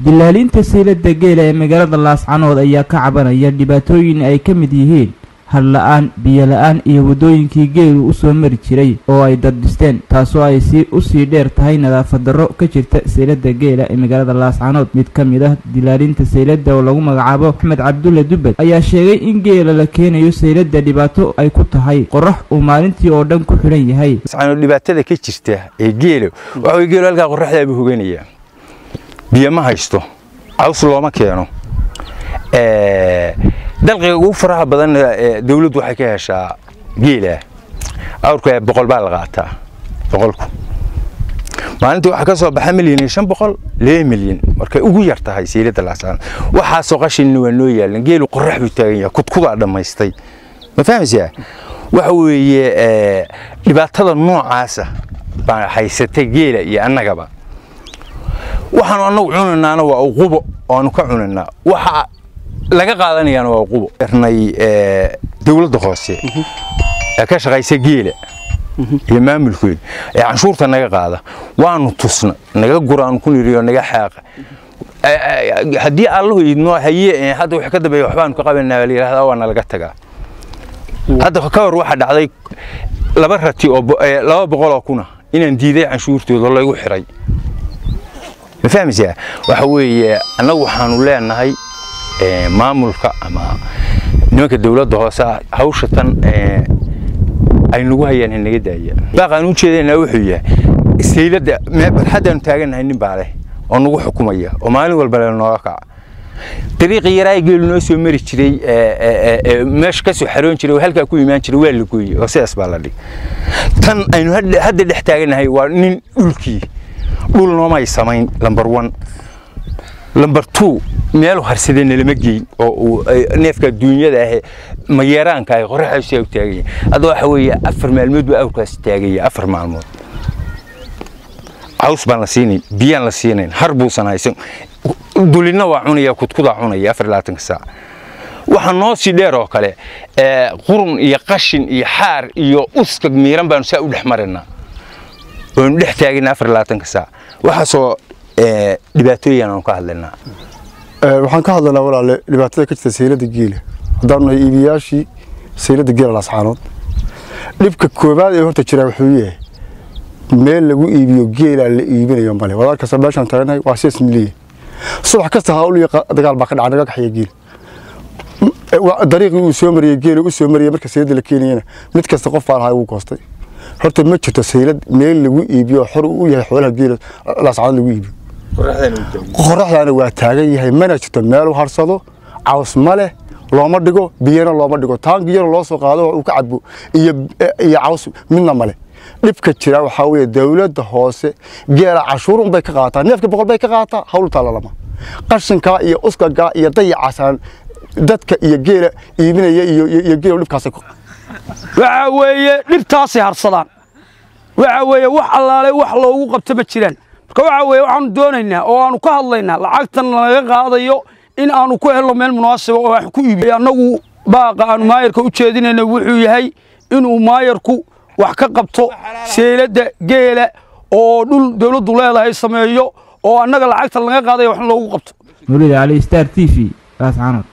dilaalinta saylada geela ee magaalada Laascaanood ayaa ka cabanaya dhibaatooyin ay ka mid yihiin hal la'aan, biyo la'aan iyo wadooyinkii geelu u soo mari jiray oo ay dad dhisteen, taasoo ay u sii dheer tahay nadaafad darro ka jirta saylada geela ee magaalada Laascaanood. mid ka mid ah dilaalinta saylada oo lagu magacaabo Axmed Cabdulle Dubbad ayaa sheegay in geela la keenayo saylada dhibaato ay ku tahay qorax uu maalintii oo dhan ku xiran yahay. Laascaanood dhibaatada ka jirta ee geelu waxa uu geelu halka qoraxda ay hoganaya biyo ma haysto, caws looma keeno. dalqiga ugu faraha badan dawladdu waxay ka heshaa geela awrka 100 baa la qaataa 100ku maalintii waxa ka soo baxa milyan 500 2 milyan markay ugu yar tahay saylada Laascaanood waxa soo qashin waa noo yaalan geelu qorax buu taagan yahay kudkuda dhameystay ma fahamsiyaa waxa weeye dhibaatada noocaas baa haysatay geela iyo annagaba waxaan anagu cunanaana waa uqubo oo aanu ka cunanaa waxa laga qaadanayaan waa uqubo irnay dawladda hoose ka shaqaysa geela iyo maamulkooda canshuurta naga qaada waanu tusna naga guraan ku niriyo naga xaaqa hadii Allahu idno haye hadda wax ka dambeeyo waxbaan ku qabanaa la yiraahdaa waa laga tagaa hadda ka hor waxa dhacday laba rati oo 200 kuna inaan diiday canshuurtooda lagu xiray فهمتي وحوي أنا وحنو لنا maamulka ama nimanka dawladda hoose hawshatan ay nagu hayaan inaga daaya baqan u jeedina wuxuu yahay saylada barxadan taaganahay nin baale oo nagu xukumaya oo maalin walba la nooga kaca dariiqi yaray geelu noo soo mari jiray meesh ka soo xaroon jiray halka ku iimaan jiray waa la gooyay oo sidaas baa la dhig tan aynu hadda dhex taaganahay waa nin dhulkii dhul noomay samayn number 1 number 2 meel harsadeen lama geey oo neefka dunyada ah ma yaraanka ay qoraxaysa u taagay hada waxa weeye 4 maalmood baa awrkaas taagay 4 maalmood caws baan la siinay biyaan la siinay harbuusan haysan dulina waa cunaya kudkuda cunaya 24 saac waxa noo si dheer oo kale qurun iyo qashin iyo xaar iyo uskag miiran baan saa u dhaxmarina oo dhex taagina 24 saac waxa soo dhibaatooyin aan ka hadlaynaa waxaan ka hadlaynaa walaal dhibaatada ka jirta saylada geela hadaan iibiyaashii saylada geela Laascaanood dhibka koobaad ee horta jira wuxuu yahay meel lagu iibiyo geela la iibinayo male walaal ka sabaashan taagnahay waa 6 milyan subax kasta hawl iyo dagaal baa ka dhacay naga xiyay geel dariiqii uu soo mariyay geela uu soo mariyay marka saylada la keenayna mid kasta qof baa uu goostay horta ma jirto saylad meel lagu iibiyo xor u yahay xoolaha geela Laascaanood lagu iibiyo qoraxdana waa taagan yahay mana jirto meel harsado caws male looma dhigo biyana looma dhigo taangiyana loo soo qaado uu ka cadbo iyo caws midna male dhibka jira waxa weeye dawladda hoose geela cashuurun bay ka qaataa neefka 100 bay ka qaataa hawl talaalama qashinka iyo uskaga iyo dayacasan dadka iyo geela iibinaya iyo geela dhibkaas waxa weeye dhibtaasi harsadaan waxa weeye wax allaale wax loogu qabto ma jiraan marka waxa weeye waxaan doonaynaa oo aanu ka hadlaynaa lacagtan laga qaadayo in aanu ku helno meel munaasib oo wax ku iibiyo anagu baaqa aanu maayarka u jeedinayna wuxuu yahay inuu maayarku wax ka qabto saylada geela oo dhul dawladdu leedahay sameeyo oo annaga lacagtan laga qaadayo wax loogu qabto Nuurida Ali Star TV Laascaanood.